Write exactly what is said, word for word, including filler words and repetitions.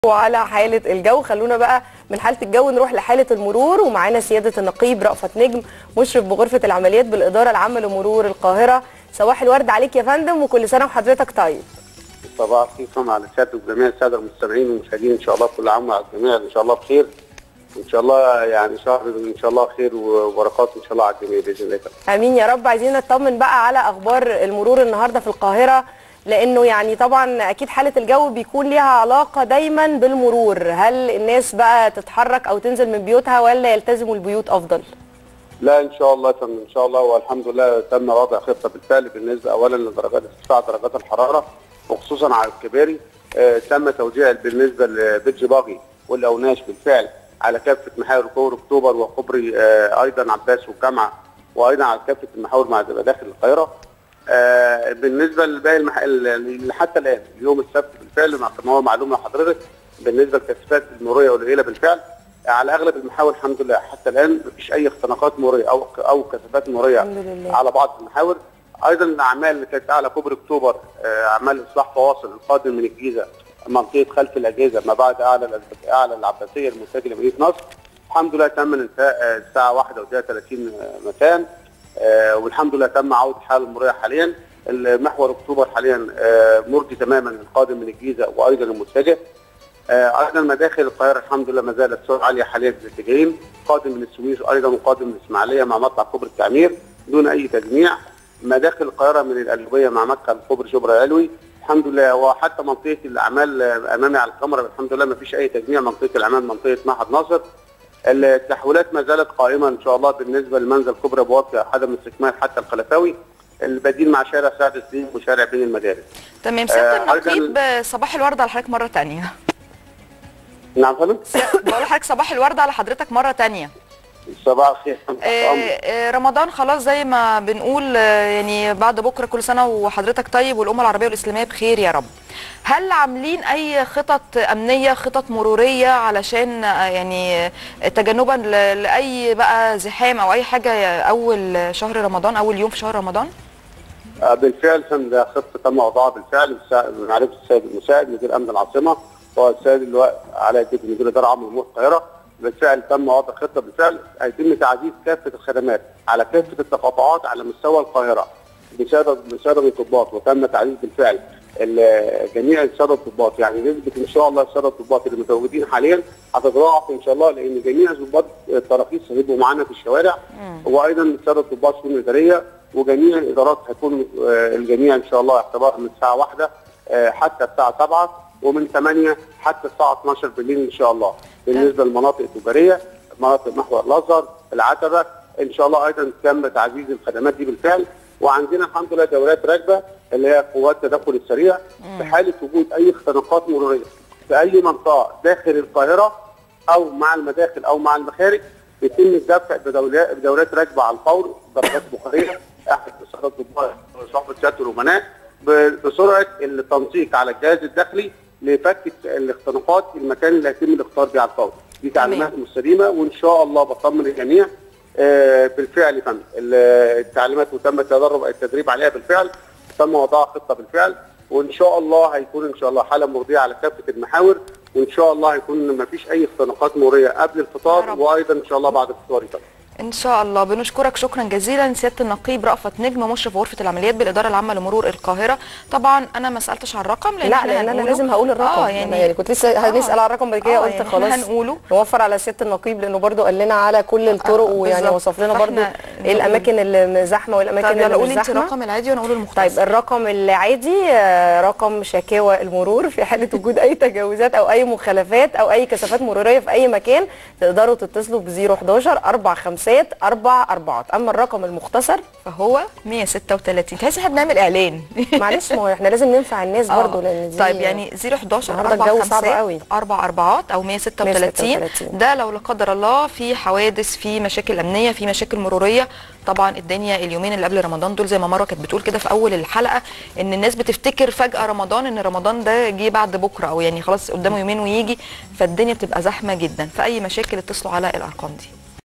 وعلى حالة الجو. خلونا بقى من حالة الجو نروح لحالة المرور، ومعانا سيادة النقيب رأفت نجم مشرف بغرفة العمليات بالإدارة العامة لمرور القاهرة. صباح الورد عليك يا فندم، وكل سنة وحضرتك طيب. صباح الخير على الساده وجميع الساده المستمعين والمشاهدين، ان شاء الله كل عام وعلى الجميع ان شاء الله بخير، ان شاء الله يعني شهر ان شاء الله خير وبركات ان شاء الله على الجميع باذن الله. امين يا رب. عايزين نطمن بقى على اخبار المرور النهارده في القاهرة، لانه يعني طبعا اكيد حاله الجو بيكون ليها علاقه دايما بالمرور. هل الناس بقى تتحرك او تنزل من بيوتها ولا يلتزموا البيوت افضل؟ لا ان شاء الله ان شاء الله، والحمد لله تم وضع خطه بالفعل بالنسبه اولا لدرجات ارتفاع درجات الحراره وخصوصا على الكباري. آه تم توزيع بالنسبه لبيتش باغي والاوناش بالفعل على كافه محاور كوبري اكتوبر وكوبري آه ايضا عباس والجامعه، وايضا على كافه المحاور مع داخل القاهره. آه بالنسبه لباقي المحل حتى الان يوم السبت بالفعل مع ما هو معلومه لحضرتك بالنسبه للكثافات المروريه قليله بالفعل على اغلب المحاور الحمد لله. حتى الان مفيش اي اختناقات مروريه او او كثافات مروريه على بعض المحاور. ايضا الاعمال اللي كانت على كوبري اكتوبر آه اعمال اصلاح فواصل القادم من الجيزه منطقه خلف الاجهزه ما بعد اعلى اعلى العباسيه المتجه لمدينه نصر، الحمد لله تم الانتهاء الساعه واحدة وثلاثين مساء. آه والحمد لله تم عوده الحاله المروريه حاليا. المحور اكتوبر حاليا آه مرضي تماما القادم من الجيزه وايضا المتجه. آه ايضا مداخل القاهره الحمد لله ما زالت سرعه عاليه حاليا في الاتجاهين، قادم من السويس ايضا وقادم من الاسماعيليه مع مطلع كوبري التعمير دون اي تجميع. مداخل القاهره من القليوبيه مع مدخل كوبري شبرا العلوي الحمد لله، وحتى منطقه الاعمال امامي على الكاميرا الحمد لله ما فيش اي تجميع. منطقه الاعمال منطقه معهد ناصر التحويلات ما زالت قائمه ان شاء الله بالنسبه لمنزل كوبري ابو وفيه عدم استكمال حتى الخلفاوي، البديل مع شارع سعد الدين وشارع بين المدارس. تمام. سياده آه النقيب صباح الورد على حضرتك مره ثانيه. نعم فندم. بقول لحضرتك صباح الورد على حضرتك مره ثانيه. صباح الخير. آه رمضان خلاص زي ما بنقول، آه يعني بعد بكره كل سنه وحضرتك طيب والامه العربيه والاسلاميه بخير يا رب. هل عاملين اي خطط امنيه خطط مروريه علشان آه يعني تجنبا لاي بقى زحام او اي حاجه اول شهر رمضان اول يوم في شهر رمضان؟ آه بالفعل ده خطه تم وضعها بالفعل بمعرفه السيد المساعد مدير امن العاصمه والسيد اللواء علاء الدين مدير اداره عامه امور القاهره. بالفعل تم وضع خطه بالفعل هيتم تعزيز كافه الخدمات على كافه التقاطعات على مستوى القاهره بسبب بسبب الضباط، وتم تعزيز بالفعل جميع الساده الضباط. يعني نسبه ان شاء الله الساده الضباط اللي متواجدين حاليا هتتضاعف ان شاء الله، لان جميع ضباط التراخيص هيبقوا معانا في الشوارع، وايضا الساده الضباط الشؤون الاداريه وجميع الادارات هيكون الجميع ان شاء الله اعتبار من الساعه واحدة حتى الساعه سبعة ومن ثمانية حتى الساعه اثناشر بالليل ان شاء الله. بالنسبه للمناطق التجاريه مناطق محور الازهر العتبه ان شاء الله ايضا تم تعزيز الخدمات دي بالفعل. وعندنا الحمد لله دورات راكبه اللي هي قوات التدخل السريع في حاله وجود اي اختناقات مروريه في اي منطقه داخل القاهره او مع المداخل او مع المخارج، يتم الدفع بدورات راكبه على الفور درجات بخاريه احد الساده الضباط صحبه سياده الامناء بسرعه التنسيق على الجهاز الداخلي لفك الاختناقات في المكان اللي هيتم الاختار بيه على الفور. دي تعليمات مستديمه وان شاء الله بطمن الجميع آه بالفعل يا فندم. التعليمات وتم التدرب التدريب عليها بالفعل، تم وضع خطه بالفعل، وان شاء الله هيكون ان شاء الله حاله مرضيه على كافه المحاور، وان شاء الله هيكون ما فيش اي اختناقات مروريه قبل الفطار وايضا ان شاء الله بعد الفطار طبعا. ان شاء الله. بنشكرك شكرا جزيلا سياده النقيب رأفت نجم مشرف غرفه العمليات بالاداره العامه لمرور القاهره. طبعا انا ما سالتش على الرقم لان لا لان انا لازم هقول الرقم. اه يعني, يعني كنت لسه هنسال على الرقم بعد كده قلت يعني خلاص هنقوله نوفر على سياده النقيب لانه برده قال لنا على كل الطرق آه ويعني وصف لنا برده ايه الاماكن اللي زحمه والاماكن اللي مش زحمه. طيب يلا قولي انت الرقم العادي وانا اقول المختصر. طيب الرقم العادي رقم شكاوى المرور في حاله وجود اي تجاوزات او اي مخالفات او اي كثافات مروريه في اي مكان تقدروا تتصلوا ب صفر حداشر أربع خمسات أربع أربعات. اما الرقم المختصر فهو مية وستة وتلاتين. تحسي احنا بنعمل اعلان معلش ما هو احنا لازم ننفع الناس برضه لان دي طيب يعني صفر حداشر أربع خمسات أربع أربعات او مية وستة وتلاتين. ده لو لا قدر الله في حوادث في مشاكل امنيه في مشاكل مروريه. طبعا الدنيا اليومين اللي قبل رمضان دول زي ما مروه كانت بتقول كده في اول الحلقه ان الناس بتفتكر فجاه رمضان ان رمضان ده جه بعد بكره او يعني خلاص قدامه يومين ويجي، فالدنيا بتبقى زحمه جدا. فاي مشاكل اتصلوا على الارقام دي.